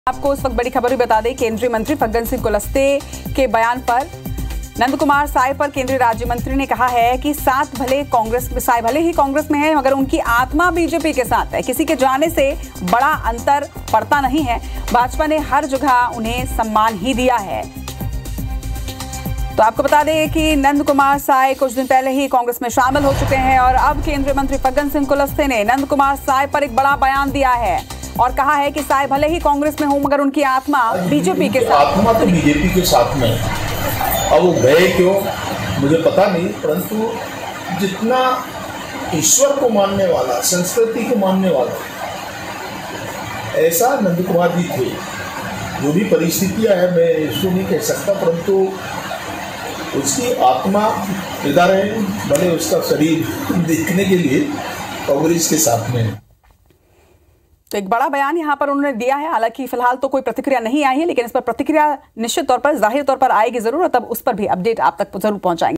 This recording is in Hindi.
आपको उस वक्त बड़ी खबर भी बता दें, केंद्रीय मंत्री फग्गन सिंह कुलस्ते के बयान पर नंद कुमार साय पर केंद्रीय राज्य मंत्री ने कहा है कि साय भले ही कांग्रेस में है मगर उनकी आत्मा बीजेपी के साथ है। किसी के जाने से बड़ा अंतर पड़ता नहीं है। भाजपा ने हर जगह उन्हें सम्मान ही दिया है। तो आपको बता दें कि नंद कुमार साय कुछ दिन पहले ही कांग्रेस में शामिल हो चुके हैं और अब केंद्रीय मंत्री फग्गन सिंह कुलस्ते ने नंद कुमार साय पर एक बड़ा बयान दिया है और कहा है कि साय भले ही कांग्रेस में हो मगर उनकी आत्मा बीजेपी के साथ। आत्मा तो बीजेपी के साथ में है। अब वो गए क्यों मुझे पता नहीं, परंतु जितना ईश्वर को मानने वाला, संस्कृति को मानने वाला, ऐसा नंद कुमार जी थे। जो भी परिस्थितियां है मैं इसको नहीं कह सकता, परंतु उसकी आत्मा इधर है, भले उसका शरीर देखने के लिए कांग्रेस के साथ में है। तो एक बड़ा बयान यहां पर उन्होंने दिया है। हालांकि फिलहाल तो कोई प्रतिक्रिया नहीं आई है, लेकिन इस पर प्रतिक्रिया निश्चित तौर पर, जाहिर तौर पर आएगी जरूर, तब उस पर भी अपडेट आप तक जरूर पहुंचाएंगे।